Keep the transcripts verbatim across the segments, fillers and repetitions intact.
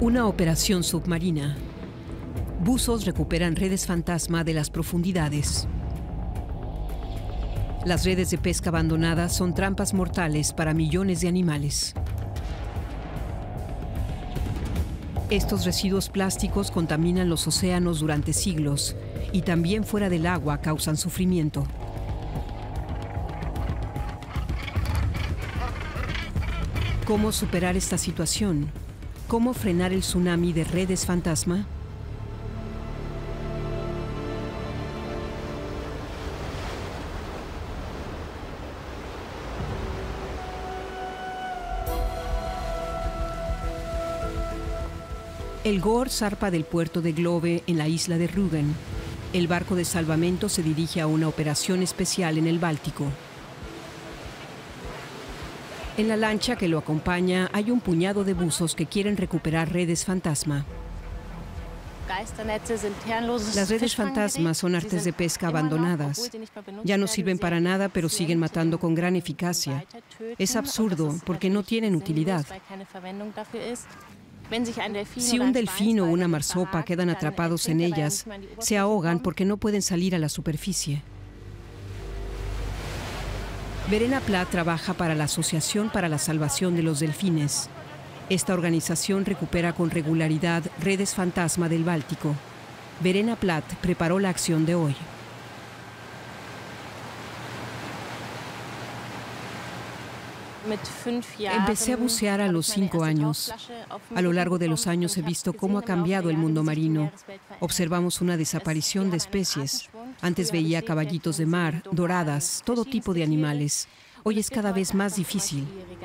Una operación submarina. Buzos recuperan redes fantasma de las profundidades. Las redes de pesca abandonadas son trampas mortales para millones de animales. Estos residuos plásticos contaminan los océanos durante siglos y también fuera del agua causan sufrimiento. ¿Cómo superar esta situación? ¿Cómo frenar el tsunami de redes fantasma? El Gore zarpa del puerto de Globe en la isla de Rügen. El barco de salvamento se dirige a una operación especial en el Báltico. En la lancha que lo acompaña hay un puñado de buzos que quieren recuperar redes fantasma. Las redes fantasma son artes de pesca abandonadas. Ya no sirven para nada, pero siguen matando con gran eficacia. Es absurdo porque no tienen utilidad. Si un delfín o una marsopa quedan atrapados en ellas, se ahogan porque no pueden salir a la superficie. Verena Plath trabaja para la Asociación para la Salvación de los Delfines. Esta organización recupera con regularidad redes fantasma del Báltico. Verena Plath preparó la acción de hoy. Empecé a bucear a los cinco años. A lo largo de los años he visto cómo ha cambiado el mundo marino. Observamos una desaparición de especies. Antes veía caballitos de mar, doradas, todo tipo de animales. Hoy es cada vez más difícil.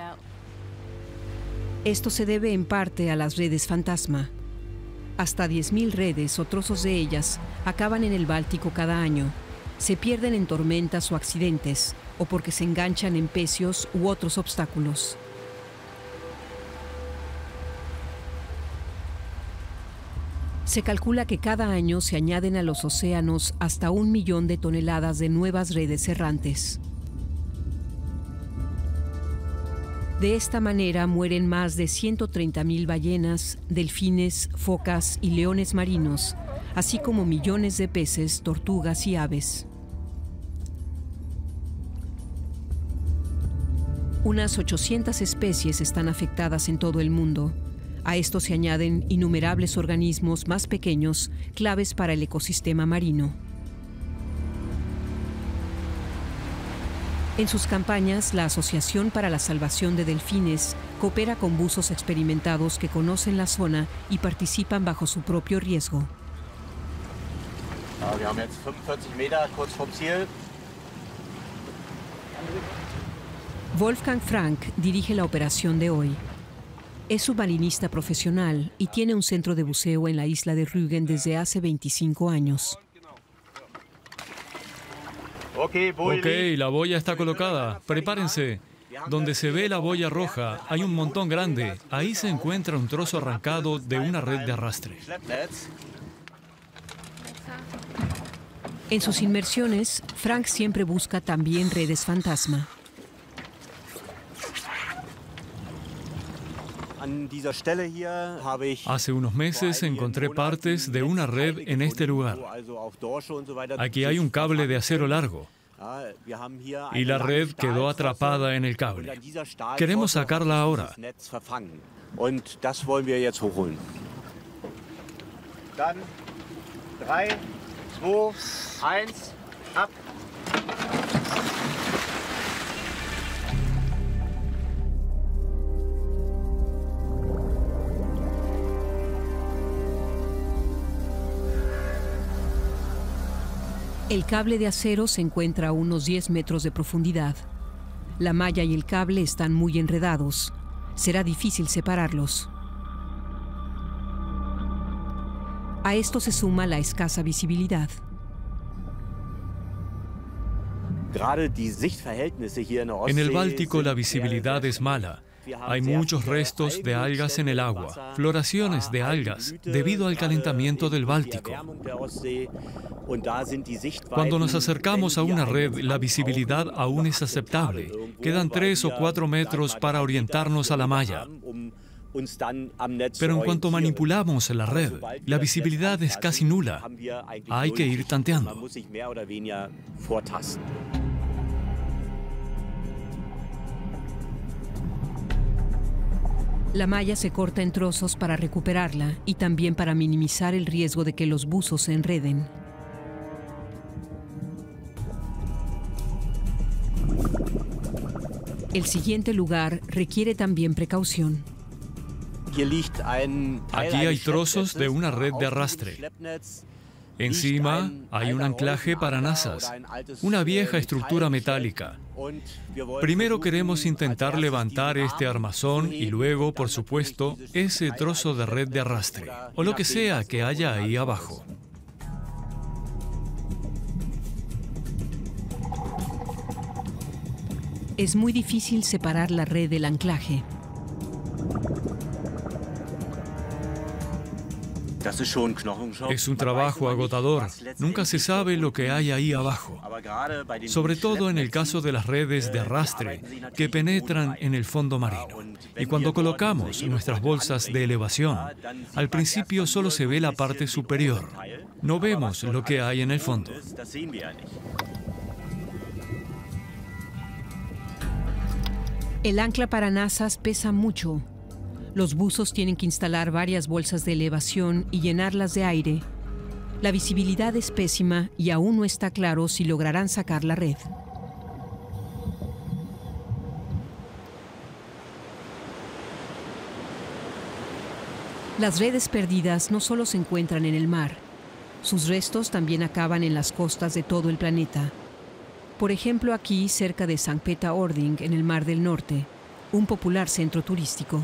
Esto se debe en parte a las redes fantasma. Hasta diez mil redes o trozos de ellas acaban en el Báltico cada año. Se pierden en tormentas o accidentes, o porque se enganchan en pecios u otros obstáculos. Se calcula que cada año se añaden a los océanos hasta un millón de toneladas de nuevas redes errantes. De esta manera mueren más de ciento treinta mil ballenas, delfines, focas y leones marinos, así como millones de peces, tortugas y aves. Unas ochocientas especies están afectadas en todo el mundo. A esto se añaden innumerables organismos más pequeños, claves para el ecosistema marino. En sus campañas, la Asociación para la Salvación de Delfines coopera con buzos experimentados que conocen la zona y participan bajo su propio riesgo. Ja, wir haben jetzt fünfundvierzig Meter kurz vom Ziel. Wolfgang Frank dirige la operación de hoy. Es submarinista profesional y tiene un centro de buceo en la isla de Rügen desde hace veinticinco años. Ok, la boya está colocada. Prepárense. Donde se ve la boya roja, hay un montón grande. Ahí se encuentra un trozo arrancado de una red de arrastre. En sus inmersiones, Frank siempre busca también redes fantasma. Hace unos meses encontré partes de una red en este lugar. Aquí hay un cable de acero largo. Y la red quedó atrapada en el cable. Queremos sacarla ahora. drei, zwei, eins, ab. El cable de acero se encuentra a unos diez metros de profundidad. La malla y el cable están muy enredados. Será difícil separarlos. A esto se suma la escasa visibilidad. En el Báltico la visibilidad es mala. Hay muchos restos de algas en el agua, floraciones de algas, debido al calentamiento del Báltico. Cuando nos acercamos a una red, la visibilidad aún es aceptable. Quedan tres o cuatro metros para orientarnos a la malla. Pero en cuanto manipulamos la red, la visibilidad es casi nula. Hay que ir tanteando. La malla se corta en trozos para recuperarla y también para minimizar el riesgo de que los buzos se enreden. El siguiente lugar requiere también precaución. Aquí hay trozos de una red de arrastre. Encima hay un anclaje para nazas, una vieja estructura metálica. Primero queremos intentar levantar este armazón y luego, por supuesto, ese trozo de red de arrastre, o lo que sea que haya ahí abajo. Es muy difícil separar la red del anclaje. Es un trabajo agotador. Nunca se sabe lo que hay ahí abajo. Sobre todo en el caso de las redes de arrastre que penetran en el fondo marino. Y cuando colocamos nuestras bolsas de elevación, al principio solo se ve la parte superior. No vemos lo que hay en el fondo. El ancla para nazas pesa mucho. Los buzos tienen que instalar varias bolsas de elevación y llenarlas de aire. La visibilidad es pésima y aún no está claro si lograrán sacar la red. Las redes perdidas no solo se encuentran en el mar. Sus restos también acaban en las costas de todo el planeta. Por ejemplo, aquí, cerca de Sankt Peter-Ording, en el Mar del Norte, un popular centro turístico.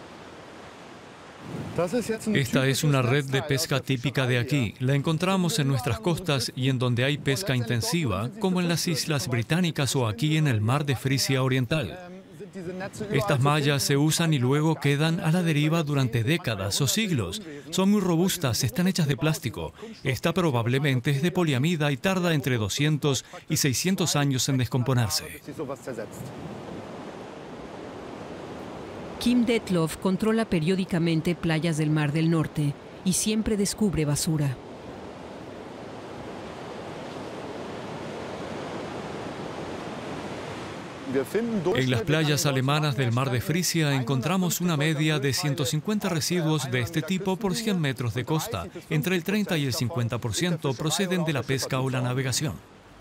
Esta es una red de pesca típica de aquí. La encontramos en nuestras costas y en donde hay pesca intensiva, como en las Islas Británicas o aquí en el Mar de Frisia Oriental. Estas mallas se usan y luego quedan a la deriva durante décadas o siglos. Son muy robustas, están hechas de plástico. Esta probablemente es de poliamida y tarda entre doscientos y seiscientos años en descomponerse. Kim Detloff controla periódicamente playas del Mar del Norte y siempre descubre basura. En las playas alemanas del Mar de Frisia encontramos una media de ciento cincuenta residuos de este tipo por cien metros de costa. Entre el treinta y el cincuenta por ciento proceden de la pesca o la navegación.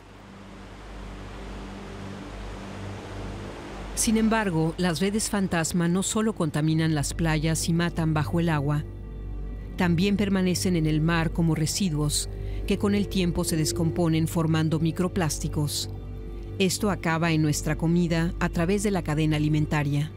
Sin embargo, las redes fantasma no solo contaminan las playas y matan bajo el agua, también permanecen en el mar como residuos que con el tiempo se descomponen formando microplásticos. Esto acaba en nuestra comida a través de la cadena alimentaria.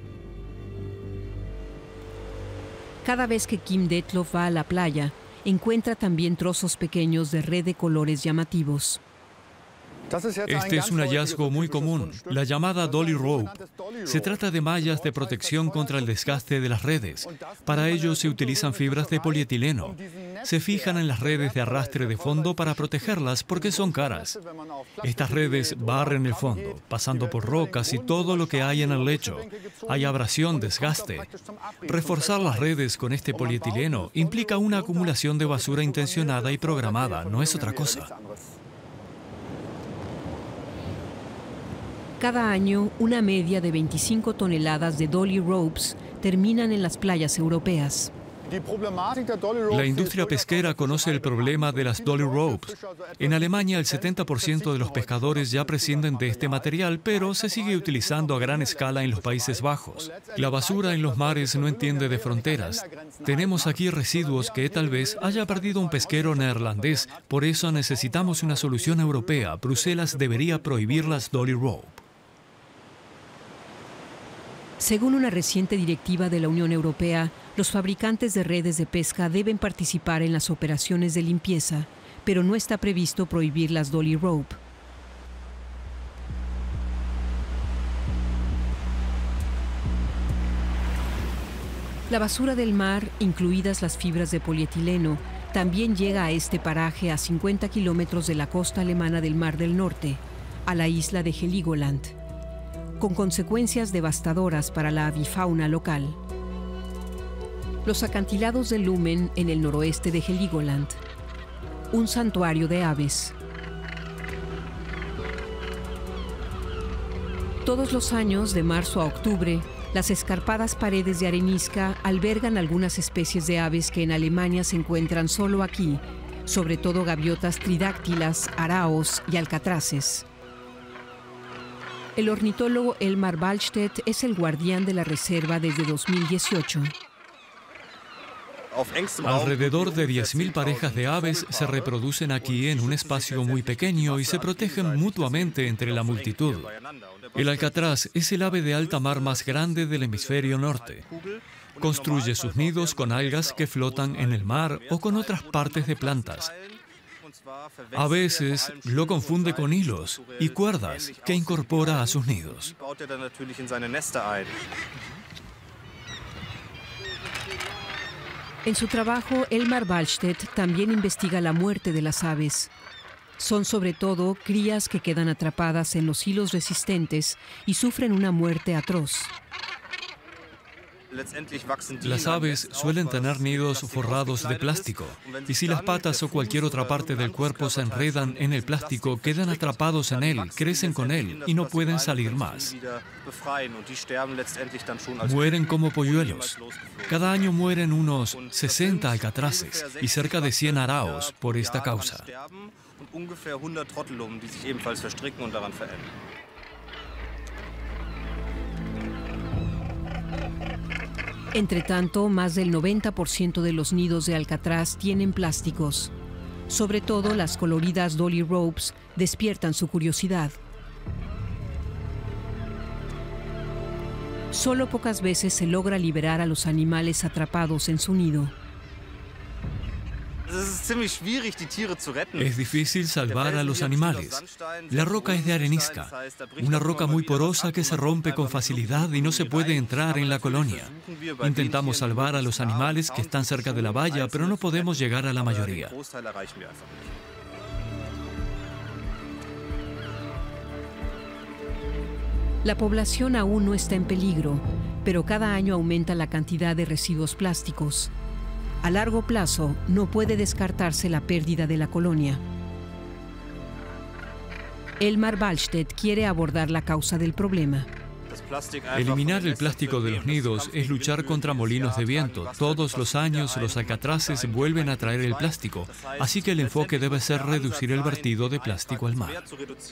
Cada vez que Kim Detloff va a la playa, encuentra también trozos pequeños de red de colores llamativos. Este es un hallazgo muy común, la llamada dolly rope. Se trata de mallas de protección contra el desgaste de las redes. Para ello se utilizan fibras de polietileno. Se fijan en las redes de arrastre de fondo para protegerlas porque son caras. Estas redes barren el fondo, pasando por rocas y todo lo que hay en el lecho. Hay abrasión, desgaste. Reforzar las redes con este polietileno implica una acumulación de basura intencionada y programada, no es otra cosa. Cada año, una media de veinticinco toneladas de dolly ropes terminan en las playas europeas. La industria pesquera conoce el problema de las dolly ropes. En Alemania, el setenta por ciento de los pescadores ya prescinden de este material, pero se sigue utilizando a gran escala en los Países Bajos. La basura en los mares no entiende de fronteras. Tenemos aquí residuos que tal vez haya perdido un pesquero neerlandés. Por eso necesitamos una solución europea. Bruselas debería prohibir las dolly rope. Según una reciente directiva de la Unión Europea, los fabricantes de redes de pesca deben participar en las operaciones de limpieza, pero no está previsto prohibir las dolly rope. La basura del mar, incluidas las fibras de polietileno, también llega a este paraje a cincuenta kilómetros de la costa alemana del Mar del Norte, a la isla de Heligoland, con consecuencias devastadoras para la avifauna local. Los acantilados de Lumen en el noroeste de Heligoland. Un santuario de aves. Todos los años, de marzo a octubre, las escarpadas paredes de arenisca albergan algunas especies de aves que en Alemania se encuentran solo aquí, sobre todo gaviotas tridáctilas, araos y alcatraces. El ornitólogo Elmar Wallstedt es el guardián de la reserva desde dos mil dieciocho. Alrededor de diez mil parejas de aves se reproducen aquí en un espacio muy pequeño y se protegen mutuamente entre la multitud. El alcatraz es el ave de alta mar más grande del hemisferio norte. Construye sus nidos con algas que flotan en el mar o con otras partes de plantas. A veces lo confunde con hilos y cuerdas que incorpora a sus nidos. En su trabajo, Elmar Wallstedt también investiga la muerte de las aves. Son sobre todo crías que quedan atrapadas en los hilos resistentes y sufren una muerte atroz. Las aves suelen tener nidos forrados de plástico, y si las patas o cualquier otra parte del cuerpo se enredan en el plástico, quedan atrapados en él, crecen con él y no pueden salir más. Mueren como polluelos. Cada año mueren unos sesenta alcatraces y cerca de cien araos por esta causa. Entre tanto, más del noventa por ciento de los nidos de alcatraz tienen plásticos. Sobre todo, las coloridas dolly ropes despiertan su curiosidad. Solo pocas veces se logra liberar a los animales atrapados en su nido. Es difícil salvar a los animales. La roca es de arenisca, una roca muy porosa que se rompe con facilidad y no se puede entrar en la colonia. Intentamos salvar a los animales que están cerca de la valla, pero no podemos llegar a la mayoría. La población aún no está en peligro, pero cada año aumenta la cantidad de residuos plásticos. A largo plazo, no puede descartarse la pérdida de la colonia. Elmar Wallstedt quiere abordar la causa del problema. Eliminar el plástico de los nidos es luchar contra molinos de viento. Todos los años los alcatraces vuelven a traer el plástico, así que el enfoque debe ser reducir el vertido de plástico al mar.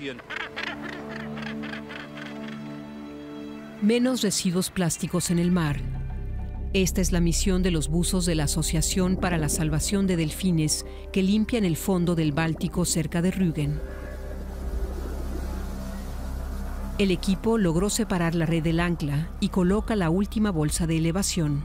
Menos residuos plásticos en el mar. Esta es la misión de los buzos de la Asociación para la Salvación de Delfines que limpian el fondo del Báltico cerca de Rügen. El equipo logró separar la red del ancla y coloca la última bolsa de elevación.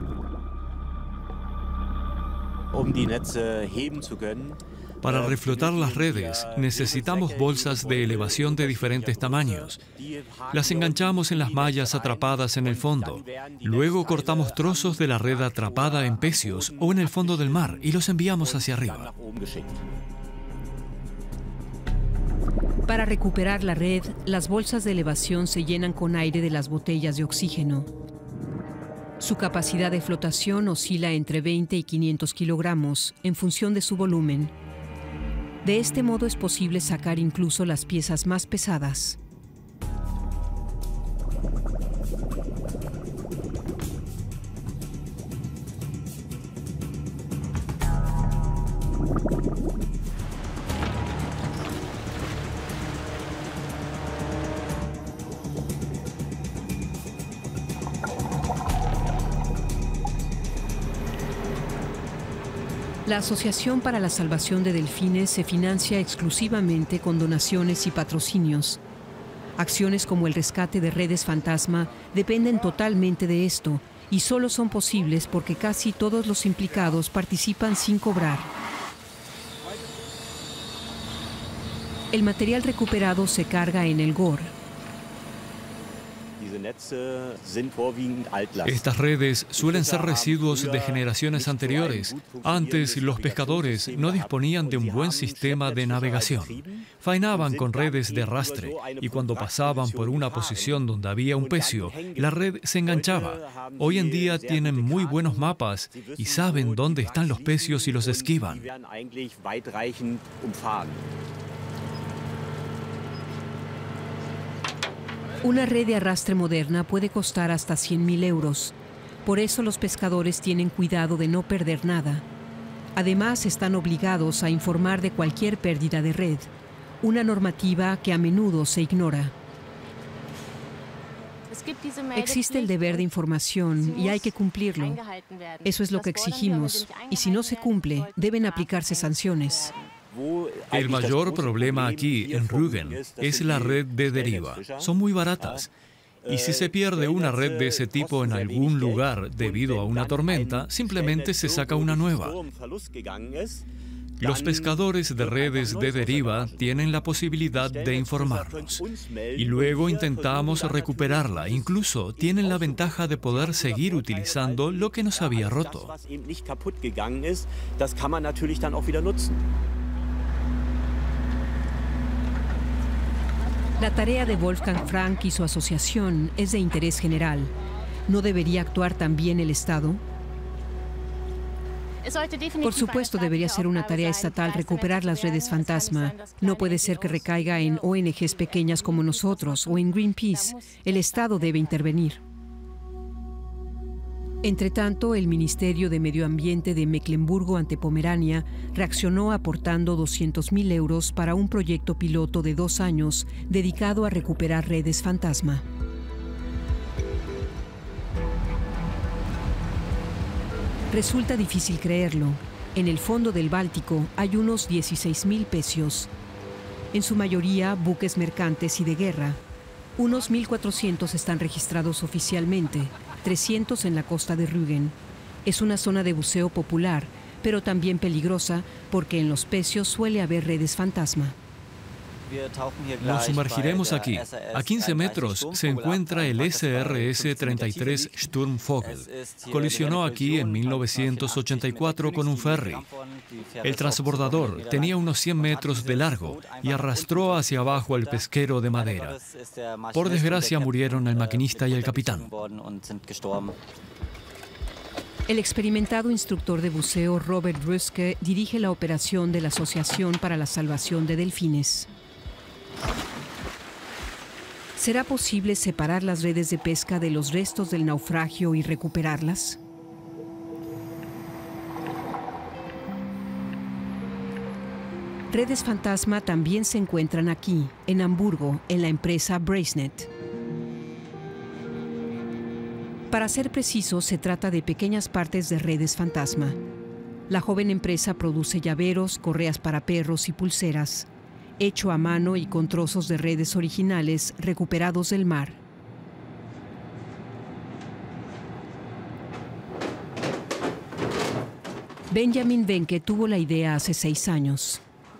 Para reflotar las redes, necesitamos bolsas de elevación de diferentes tamaños. Las enganchamos en las mallas atrapadas en el fondo. Luego cortamos trozos de la red atrapada en pecios o en el fondo del mar y los enviamos hacia arriba. Para recuperar la red, las bolsas de elevación se llenan con aire de las botellas de oxígeno. Su capacidad de flotación oscila entre veinte y quinientos kilogramos en función de su volumen. De este modo es posible sacar incluso las piezas más pesadas. La Asociación para la Salvación de Delfines se financia exclusivamente con donaciones y patrocinios. Acciones como el rescate de redes fantasma dependen totalmente de esto y solo son posibles porque casi todos los implicados participan sin cobrar. El material recuperado se carga en el Gor. Estas redes suelen ser residuos de generaciones anteriores. Antes, los pescadores no disponían de un buen sistema de navegación. Faenaban con redes de arrastre y cuando pasaban por una posición donde había un pecio, la red se enganchaba. Hoy en día tienen muy buenos mapas y saben dónde están los pecios y los esquivan. Una red de arrastre moderna puede costar hasta cien mil euros. Por eso los pescadores tienen cuidado de no perder nada. Además, están obligados a informar de cualquier pérdida de red, una normativa que a menudo se ignora. Existe el deber de información y hay que cumplirlo. Eso es lo que exigimos, y si no se cumple, deben aplicarse sanciones. El mayor problema aquí, en Rügen, es la red de deriva. Son muy baratas. Y si se pierde una red de ese tipo en algún lugar debido a una tormenta, simplemente se saca una nueva. Los pescadores de redes de deriva tienen la posibilidad de informarnos. Y luego intentamos recuperarla. Incluso tienen la ventaja de poder seguir utilizando lo que nos había roto. La tarea de Wolfgang Frank y su asociación es de interés general. ¿No debería actuar también el Estado? Por supuesto, debería ser una tarea estatal recuperar las redes fantasma. No puede ser que recaiga en O N Ges pequeñas como nosotros o en Greenpeace. El Estado debe intervenir. Entretanto, el Ministerio de Medio Ambiente de Mecklemburgo ante Pomerania reaccionó aportando doscientos mil euros para un proyecto piloto de dos años dedicado a recuperar redes fantasma. Resulta difícil creerlo. En el fondo del Báltico hay unos dieciséis mil pecios, en su mayoría buques mercantes y de guerra. Unos mil cuatrocientos están registrados oficialmente, trescientos en la costa de Rügen. Es una zona de buceo popular, pero también peligrosa porque en los pecios suele haber redes fantasma. Nos sumergiremos aquí. A quince metros se encuentra el S R S treinta y tres Sturmvogel. Colisionó aquí en mil novecientos ochenta y cuatro con un ferry. El transbordador tenía unos cien metros de largo y arrastró hacia abajo al pesquero de madera. Por desgracia murieron el maquinista y el capitán. El experimentado instructor de buceo Robert Ruske dirige la operación de la Asociación para la Salvación de Delfines. ¿Será posible separar las redes de pesca de los restos del naufragio y recuperarlas? Redes fantasma también se encuentran aquí, en Hamburgo, en la empresa Bracenet. Para ser preciso, se trata de pequeñas partes de redes fantasma. La joven empresa produce llaveros, correas para perros y pulseras, hecho a mano y con trozos de redes originales recuperados del mar. Benjamin Wenke tuvo la idea hace seis años.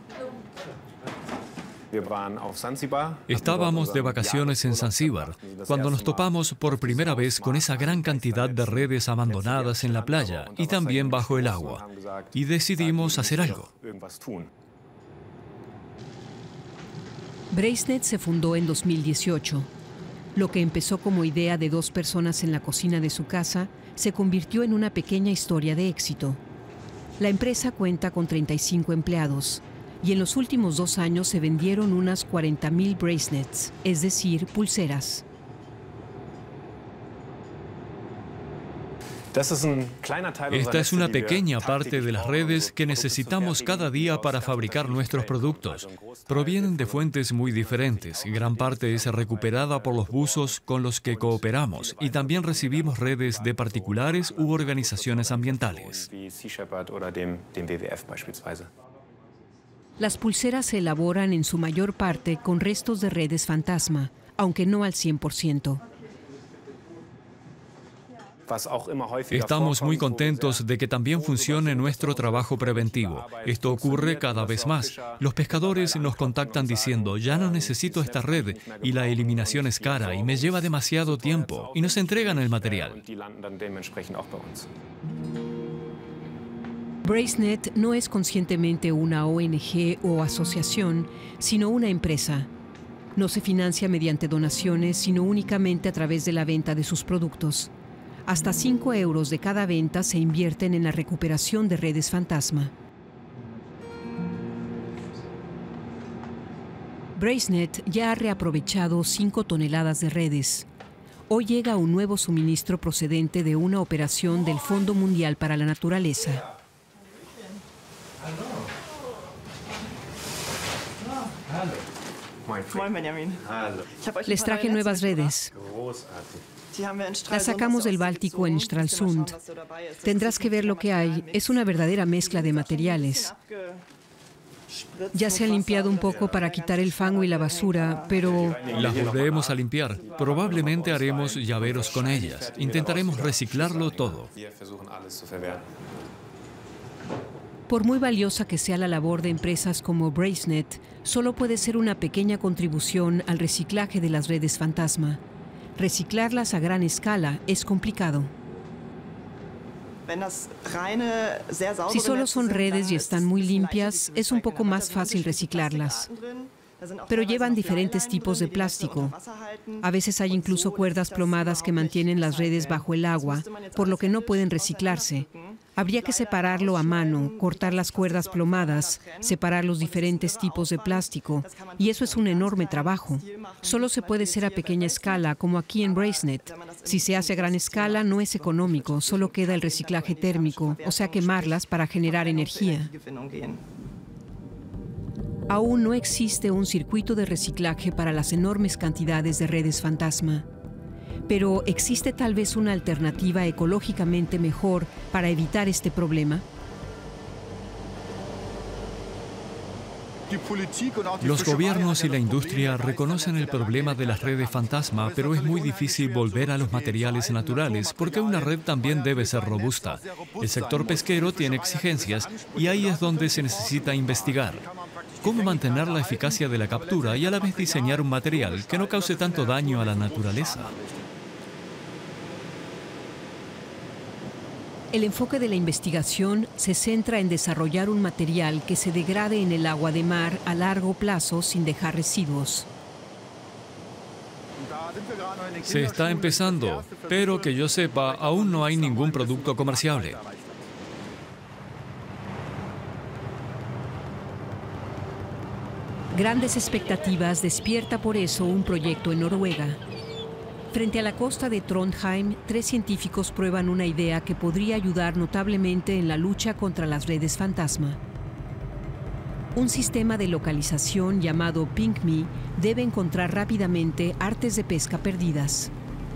Estábamos de vacaciones en Zanzíbar cuando nos topamos por primera vez con esa gran cantidad de redes abandonadas en la playa y también bajo el agua, y decidimos hacer algo. Bracenet se fundó en dos mil dieciocho. Lo que empezó como idea de dos personas en la cocina de su casa se convirtió en una pequeña historia de éxito. La empresa cuenta con treinta y cinco empleados y en los últimos dos años se vendieron unas cuarenta mil bracelets, es decir, pulseras. Esta es una pequeña parte de las redes que necesitamos cada día para fabricar nuestros productos. Provienen de fuentes muy diferentes. Gran parte es recuperada por los buzos con los que cooperamos y también recibimos redes de particulares u organizaciones ambientales. Las pulseras se elaboran en su mayor parte con restos de redes fantasma, aunque no al cien por ciento. Estamos muy contentos de que también funcione nuestro trabajo preventivo. Esto ocurre cada vez más. Los pescadores nos contactan diciendo, ya no necesito esta red y la eliminación es cara y me lleva demasiado tiempo, y nos entregan el material. BraceNet no es conscientemente una O N G o asociación, sino una empresa. No se financia mediante donaciones, sino únicamente a través de la venta de sus productos. Hasta cinco euros de cada venta se invierten en la recuperación de redes fantasma. BraceNet ya ha reaprovechado cinco toneladas de redes. Hoy llega un nuevo suministro procedente de una operación del Fondo Mundial para la Naturaleza. Les traje nuevas redes. Las sacamos del Báltico en Stralsund. Tendrás que ver lo que hay. Es una verdadera mezcla de materiales. Ya se ha limpiado un poco para quitar el fango y la basura, pero... Las volveremos a limpiar. Probablemente haremos llaveros con ellas. Intentaremos reciclarlo todo. Por muy valiosa que sea la labor de empresas como BraceNet, solo puede ser una pequeña contribución al reciclaje de las redes fantasma. Reciclarlas a gran escala es complicado. Si solo son redes y están muy limpias, es un poco más fácil reciclarlas. Pero llevan diferentes tipos de plástico. A veces hay incluso cuerdas plomadas que mantienen las redes bajo el agua, por lo que no pueden reciclarse. Habría que separarlo a mano, cortar las cuerdas plomadas, separar los diferentes tipos de plástico, y eso es un enorme trabajo. Solo se puede hacer a pequeña escala, como aquí en BraceNet. Si se hace a gran escala, no es económico, solo queda el reciclaje térmico, o sea, quemarlas para generar energía. Aún no existe un circuito de reciclaje para las enormes cantidades de redes fantasma. Pero ¿existe tal vez una alternativa ecológicamente mejor para evitar este problema? Los gobiernos y la industria reconocen el problema de las redes fantasma, pero es muy difícil volver a los materiales naturales porque una red también debe ser robusta. El sector pesquero tiene exigencias y ahí es donde se necesita investigar. ¿Cómo mantener la eficacia de la captura y a la vez diseñar un material que no cause tanto daño a la naturaleza? El enfoque de la investigación se centra en desarrollar un material que se degrade en el agua de mar a largo plazo sin dejar residuos. Se está empezando, pero que yo sepa, aún no hay ningún producto comerciable. Grandes expectativas despierta por eso un proyecto en Noruega. Frente a la costa de Trondheim, tres científicos prueban una idea que podría ayudar notablemente en la lucha contra las redes fantasma. Un sistema de localización llamado PingMe debe encontrar rápidamente artes de pesca perdidas.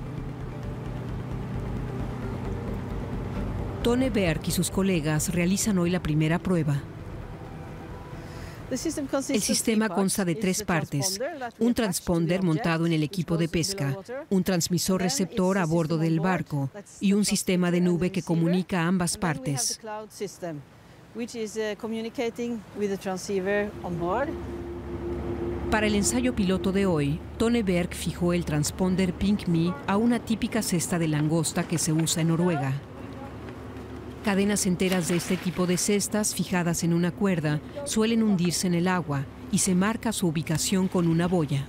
Tone Berg y sus colegas realizan hoy la primera prueba. El sistema consta de tres partes: un transponder montado en el equipo de pesca, un transmisor receptor a bordo del barco y un sistema de nube que comunica ambas partes. Para el ensayo piloto de hoy, Tone Berg fijó el transponder PingMe a una típica cesta de langosta que se usa en Noruega. Cadenas enteras de este tipo de cestas fijadas en una cuerda suelen hundirse en el agua y se marca su ubicación con una boya.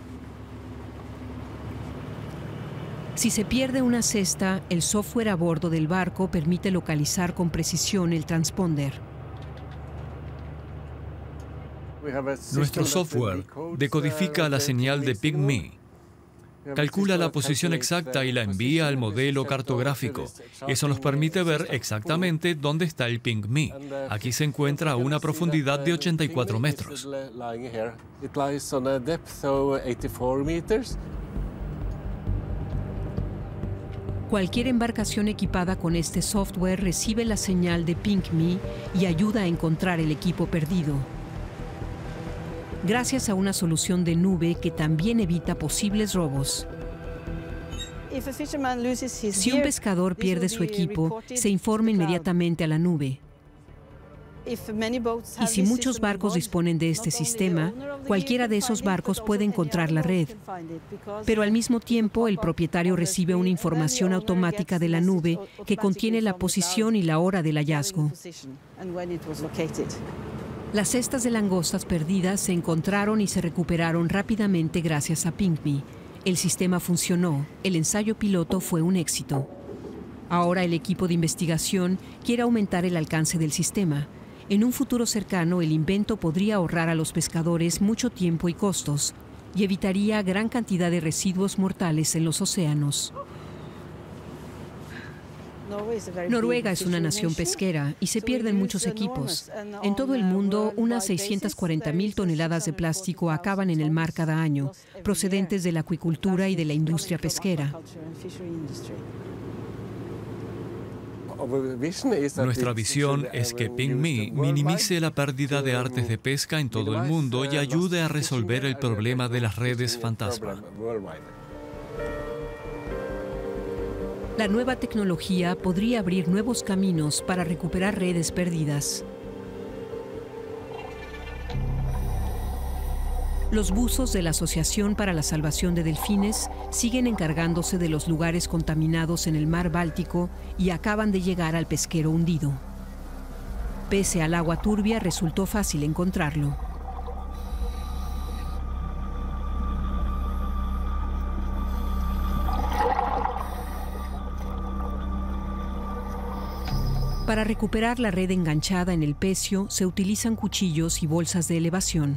Si se pierde una cesta, el software a bordo del barco permite localizar con precisión el transponder. Nuestro software decodifica la señal de PingMe. Calcula la posición exacta y la envía al modelo cartográfico. Eso nos permite ver exactamente dónde está el PingMe. Aquí se encuentra a una profundidad de ochenta y cuatro metros. Cualquier embarcación equipada con este software recibe la señal de PingMe y ayuda a encontrar el equipo perdido. Gracias a una solución de nube que también evita posibles robos. Si un pescador pierde su equipo, se informa inmediatamente a la nube. Y si muchos barcos disponen de este sistema, cualquiera de esos barcos puede encontrar la red. Pero al mismo tiempo, el propietario recibe una información automática de la nube que contiene la posición y la hora del hallazgo. Las cestas de langostas perdidas se encontraron y se recuperaron rápidamente gracias a PingMe. El sistema funcionó. El ensayo piloto fue un éxito. Ahora el equipo de investigación quiere aumentar el alcance del sistema. En un futuro cercano, el invento podría ahorrar a los pescadores mucho tiempo y costos y evitaría gran cantidad de residuos mortales en los océanos. Noruega es una nación pesquera y se pierden muchos equipos. En todo el mundo, unas seiscientas cuarenta mil toneladas de plástico acaban en el mar cada año, procedentes de la acuicultura y de la industria pesquera. Nuestra visión es que PingMe minimice la pérdida de artes de pesca en todo el mundo y ayude a resolver el problema de las redes fantasma. La nueva tecnología podría abrir nuevos caminos para recuperar redes perdidas. Los buzos de la Asociación para la Salvación de Delfines siguen encargándose de los lugares contaminados en el mar Báltico y acaban de llegar al pesquero hundido. Pese al agua turbia, resultó fácil encontrarlo. Para recuperar la red enganchada en el pecio, se utilizan cuchillos y bolsas de elevación.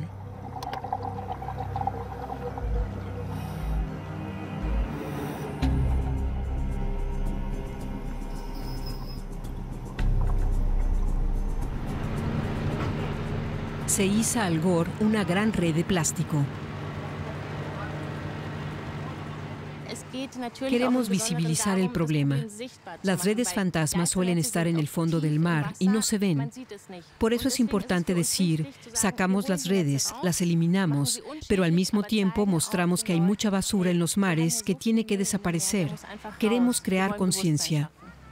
Se iza al Gor una gran red de plástico. Queremos visibilizar el problema. Las redes fantasmas suelen estar en el fondo del mar y no se ven. Por eso es importante decir, sacamos las redes, las eliminamos, pero al mismo tiempo mostramos que hay mucha basura en los mares que tiene que desaparecer. Queremos crear conciencia.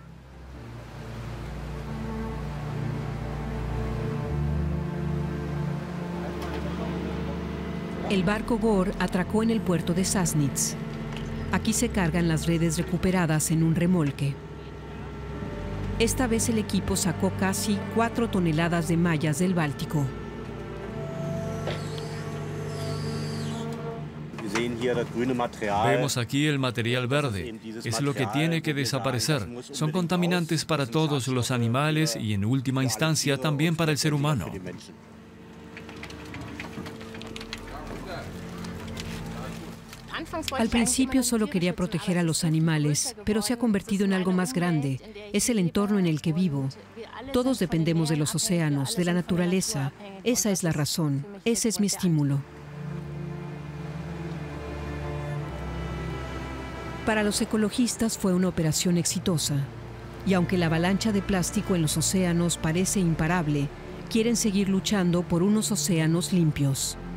El barco Gor atracó en el puerto de Sassnitz. Aquí se cargan las redes recuperadas en un remolque. Esta vez el equipo sacó casi cuatro toneladas de mallas del Báltico. Vemos aquí el material verde. Es lo que tiene que desaparecer. Son contaminantes para todos los animales y en última instancia también para el ser humano. Al principio solo quería proteger a los animales, pero se ha convertido en algo más grande. Es el entorno en el que vivo. Todos dependemos de los océanos, de la naturaleza. Esa es la razón. Ese es mi estímulo. Para los ecologistas fue una operación exitosa. Y aunque la avalancha de plástico en los océanos parece imparable, quieren seguir luchando por unos océanos limpios.